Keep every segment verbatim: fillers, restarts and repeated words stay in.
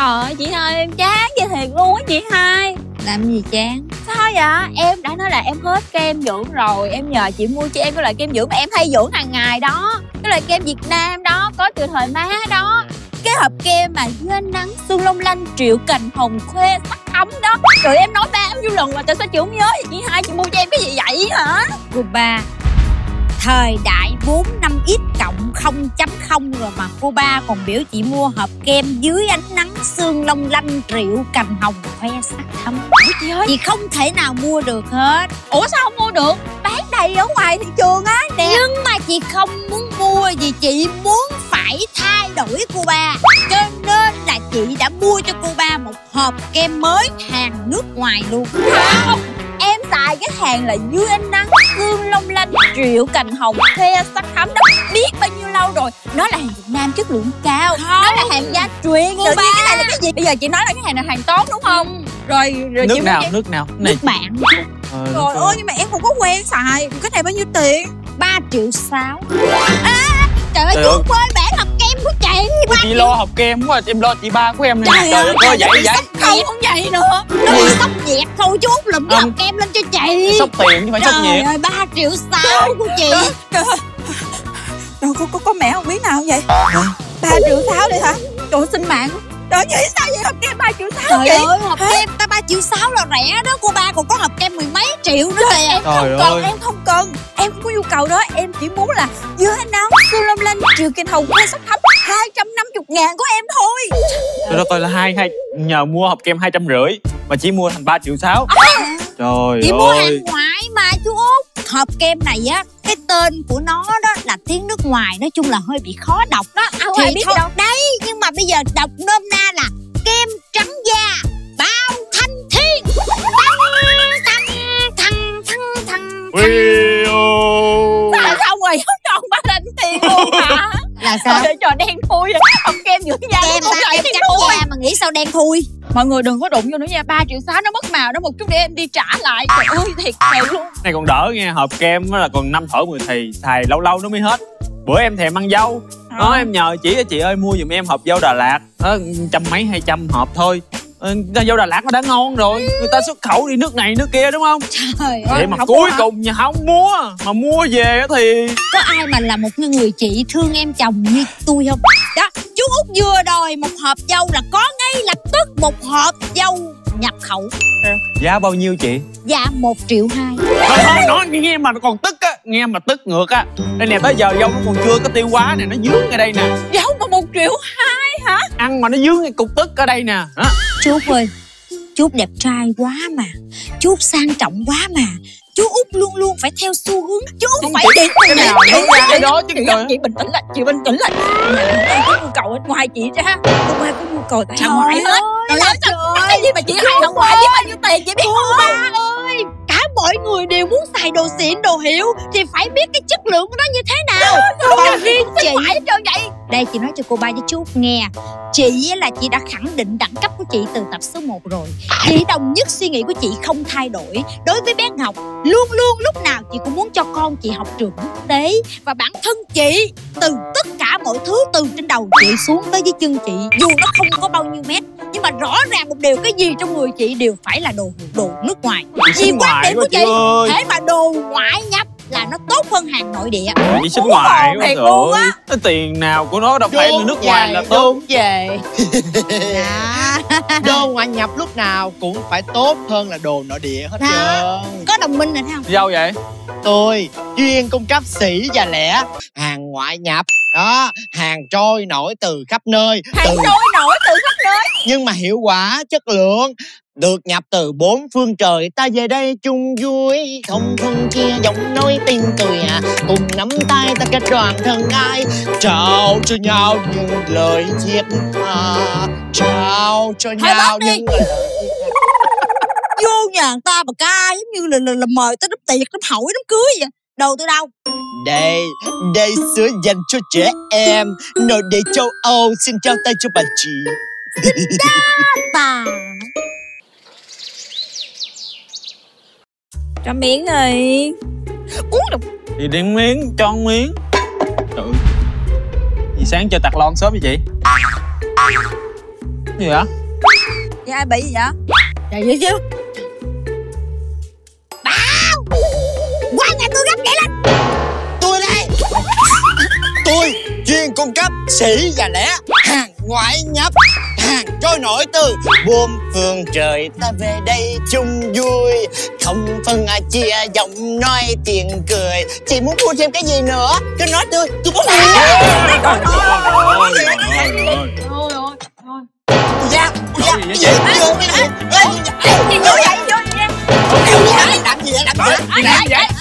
Trời chị hai em chán vậy thiệt luôn á chị hai. Làm gì chán? Sao vậy? Em đã nói là em hết kem dưỡng rồi. Em nhờ chị mua cho em cái loại kem dưỡng mà em hay dưỡng hàng ngày đó. Cái loại kem Việt Nam đó, có từ thời má đó. Cái hộp kem mà dưới ánh nắng, xương long lanh, triệu cành hồng, khuê sắc thắm đó. Rồi em nói bao nhiêu lần mà tại sao chị không nhớ vậy chị hai? Chị mua cho em cái gì vậy hả? Cô ba, thời đại bốn năm x cộng không chấm không rồi mà cô ba còn biểu chị mua hộp kem dưới ánh nắng, xương long lanh, triệu cành hồng, khoe sắc thắm. Ủa chị ơi, Chị không thể nào mua được hết. ủa sao không mua được? Bán đầy ở ngoài thị trường á nè. Nhưng mà chị không muốn mua vì chị muốn phải thay đổi cô ba. Cho nên là chị đã mua cho cô ba một hộp kem mới hàng nước ngoài luôn. Không, em xài cái hàng là dưới ánh nắng, xương long lanh, triệu cành hồng, khoe sắc thắm đó biết bao nhiêu lâu rồi. Nó là hàng Việt Nam chất lượng cao. Không. Nó là hàng gia truyền. Cô Tự ba. nhiên cái này là cái gì? Bây giờ chị nói là cái hàng là hàng tốt đúng không? Rồi, rồi Nước chị nào, mua nước nào? Này. Nước bạn. Ờ, Trời nước- ơi, nhưng mà em không có quen xài. Cái này bao nhiêu tiền? Ba triệu sáu. À, trời ơi, Trời chú ơi. quên bán hộp kem của chị. Ủa, chị lo hộp kem quá, em lo chị ba của em này. Trời Trời ơi, ơi, coi vậy vậy. Không, không vậy nữa. Nó bị sốc nhiệt thôi, chú út lụm cái Không. hộp kem lên cho chị. Sốc tiền chứ phải sốc Trời nhiệt. ơi, ba triệu sáu của chị. Trời ơi. Rồi có, có, có mẹ không biết nào không vậy? ba triệu sáu đi hả? Trời ơi, xin mạng. Trời ơi, nghĩ sao vậy? Hộp kem ba triệu sáu Trời chị? ơi, hộp kem ta ba triệu sáu là rẻ đó. Cô ba còn có hộp kem mười mấy triệu nữa kìa. Em không Trời cần, ơi. em không cần. Em không có nhu cầu đó. Em chỉ muốn là dưới ánh nắng, xương long lanh, triệu cành hồng, khoe sắc thắm, hai trăm năm mươi ngàn của em thôi. Rồi đó coi là hai hai nhờ mua hộp kem hai trăm rưỡi mà chỉ mua thành ba triệu sáu. Trời Chị mua ơi. hàng ngoại mà chú út. Hộp kem này á, cái tên của nó đó là tiếng nước ngoài, nói chung là hơi bị khó đọc đó. Ai ai biết thôi đâu. đấy, nhưng mà bây giờ đọc nôm na là kem trắng da bao thanh thiên. Thăng thăng thăng thăng thăng. Sao xong rồi giống tròn ba đành tiền luôn hả? Là Trời sao? ơi, trò đen thui rồi. Hộp kem dưỡng da Kem nó ta cũng vậy kem đen trắng thui. da mà nghĩ sao đen thui. Mọi người đừng có đụng vô nữa nha. Ba triệu sáu nó mất màu đó một chút để em đi trả lại. Trời ơi thiệt sự luôn. Này còn đỡ nghe, hộp kem á là còn năm thở mười thì, xài lâu lâu nó mới hết. Bữa em thèm ăn dâu, đó em nhờ chị chị ơi mua giùm em hộp dâu Đà Lạt, đó, trăm mấy hai trăm hộp thôi. Ờ, dâu Đà Lạt nó đã ngon rồi, người ta xuất khẩu đi nước này nước kia đúng không? Trời ơi, Vậy mà không cuối mua hả? cùng nhà không mua, mà mua về á thì có ai mà là một người chị thương em chồng như tôi không? Đó, chú út vừa đòi một hộp dâu là có ngay lập tức một hộp dâu nhập khẩu. giá bao nhiêu chị? Dạ một triệu hai. Thôi thôi nói nghe mà còn tức á, nghe mà tức ngược á. Đây nè, tới giờ dâu nó còn chưa có tiêu hóa nè, nó dướng ở đây nè. Dấu mà một triệu hai hả? Ăn mà nó dướng cái cục tức ở đây nè. Đó. Chú út ơi, chú út đẹp trai quá mà, chú út sang trọng quá mà, chú út luôn luôn phải theo xu hướng, chú út phải đi cái nào chị, nó ra chị, đó chứ chị, trời. chị bình tĩnh lại, chị bình tĩnh lại. Em có nhu cầu ở ngoài chị ra. Không ai có nhu cầu tại Trời ngoại hết. ơi, Trời ơi, sao cái gì mà chị hay ở ngoài với bao nhiêu tiền chị biết không? ba ơi, cả mọi người đều muốn xài đồ xịn đồ hiệu thì phải biết cái chất lượng của nó như thế nào. Còn riêng chị, Phải hết trơn vậy. đây chị nói cho cô ba với chú út nghe, chị á là chị đã khẳng định đẳng cấp của chị từ tập số một rồi. Chị đồng nhất suy nghĩ của chị không thay đổi. Đối với bé Ngọc, luôn luôn lúc nào chị cũng muốn cho con chị học trường quốc tế. Và bản thân chị, từ tất cả mọi thứ từ trên đầu chị xuống tới dưới chân chị, dù nó không có bao nhiêu mét, nhưng mà rõ ràng một điều, cái gì trong người chị đều phải là đồ đồ nước ngoài. Vì quan điểm của chị, ơi. thế mà đồ ngoại nhập là nó tốt hơn hàng nội địa. Chị sinh ngoại quá thiệt trời luôn ơi. á. Cái tiền nào của nó đâu phải là nước ngoài là tốt. Đúng về. Dạ. Đồ ngoại nhập lúc nào cũng phải tốt hơn là đồ nội địa hết Đó. trơn. Có đồng minh rồi thấy không? Dâu vậy? Tôi chuyên cung cấp sỉ và lẻ hàng ngoại nhập. Đó, hàng trôi nổi từ khắp nơi. Hàng từ... trôi nổi từ khắp nơi. Nhưng mà hiệu quả, chất lượng được nhập từ bốn phương trời. Ta về đây chung vui, không phân chia giọng nói tình tùy à. Cùng nắm tay ta kết đoàn thân ai, trao cho nhau những lời thiết tha, trao cho Thôi nhau bớt đi. những lời thiết tha. Vô nhà người ta mà ca giống như là, là, là mời tới đám tiệc, đám hỏi, đám cưới vậy. Đồ tôi đâu? Đây, đây sữa dành cho trẻ em, nội địa châu Âu, xin trao tay cho bà chị. Bà Cho miếng rồi. uống được. Thì đến miếng, cho một miếng. Trời ơi. Gì sáng chơi tạc lon sớm vậy chị? gì hả? Vậy ai bị gì vậy? Trời ơi chứ. Bảo qua nhà tôi gấp vậy lên. Tôi đây. Tôi chuyên cung cấp sỉ và lẻ, hàng ngoại nhập, hàng trôi nổi từ bốn phương trời. Ta về đây chung vui, không phân ai chia, giọng nói tiền cười. Chị muốn mua thêm cái gì nữa cứ nói tôi, tôi có làm. Ôi ôi ôi. Dạ, dạ, cái gì? Cái gì? Cái gì? Gì vô vậy? Vô vậy? Làm gì vậy? Làm gì vậy? Làm gì vậy?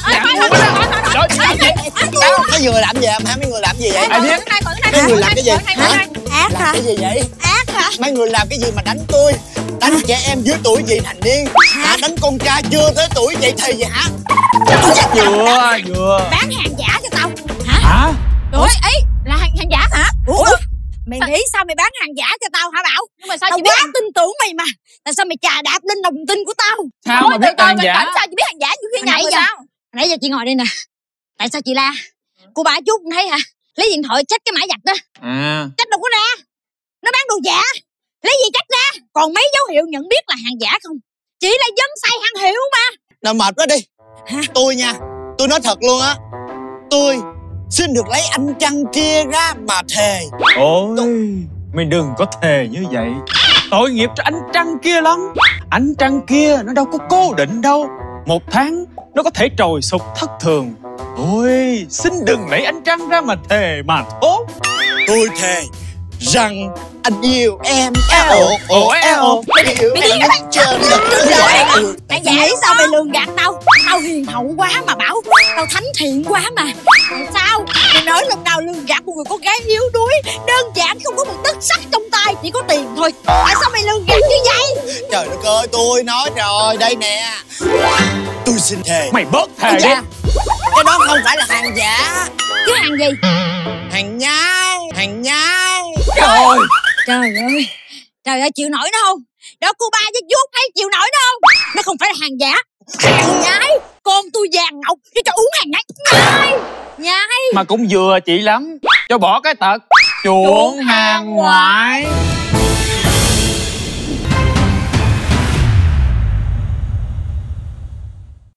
Mấy người làm gì? Hai mấy người làm gì vậy? Ai biết? Mấy người làm cái gì? Hả? Ác Làm hả? cái gì vậy? Ác hả? Mấy người làm cái gì mà đánh tôi? Đánh trẻ em dưới tuổi vị thành niên hả? Đánh con trai chưa tới tuổi vậy thì gì hả? Vừa vừa. Bán hàng giả cho tao. Hả? Ủa ý là hàng, hàng giả hả? Ủa? Mày nghĩ sao mày bán hàng giả cho tao hả Bảo? Nhưng mà sao Tao chị biết quá hàng... tin tưởng mày mà. Tại sao mày chà đạp lên lòng tin của tao? Sao Ôi, mà từ biết từ, hàng bình giả? tĩnh, sao chị biết hàng giả nhiều khi Nãy nhập rồi giờ- sao? Nãy giờ chị ngồi đây nè. Tại sao chị la? Cô bà chút thấy hả? Lấy điện thoại check cái mã vạch đó. À, Check đâu có ra. Nó bán đồ giả. Lấy gì check ra? Còn mấy dấu hiệu nhận biết là hàng giả không? Chỉ là dân say hàng hiệu mà. Nào mệt quá đi. Hả? Tôi nha, tôi nói thật luôn á, tôi xin được lấy anh trăng kia ra mà thề. ôi, mày đừng có thề như vậy. Tội nghiệp cho anh Trăng kia lắm. Anh Trăng kia nó đâu có cố định đâu. Một tháng nó có thể trồi sụt thất thường. Ôi, xin đừng lấy anh Trăng ra mà thề mà thốt. Tôi thề rằng anh yêu em. Eo ồ eo. Yêu em trên đất trời. Mày nghĩ sao mày lường gạt tao? Tao hiền hậu quá mà Bảo. Tao thánh thiện quá mà. Tại sao? Mày nói lần nào lường gạt một người con gái yếu đuối, đơn giản không có một tấc sắt trong tay, chỉ có tiền thôi. Tại sao mày lường gạt như vậy? Trời đất ơi, tôi nói rồi, đây nè. Tôi xin thề. Mày bớt thề Hàng đi. giả. Cái đó không phải là hàng giả. Chứ hàng gì? Hàng nhái. Hàng nhái. Trời ơi. Trời ơi. Trời ơi, chịu nổi nó không? Đó cô ba với vuốt thấy chịu nổi nó không? Nó không phải là hàng giả. Hàng nhái. Con tôi vàng ngọc chứ cho uống hàng nhái. Nhái. Nhái. Mà cũng vừa chị lắm. Cho bỏ cái tật chuộng hàng ngoại.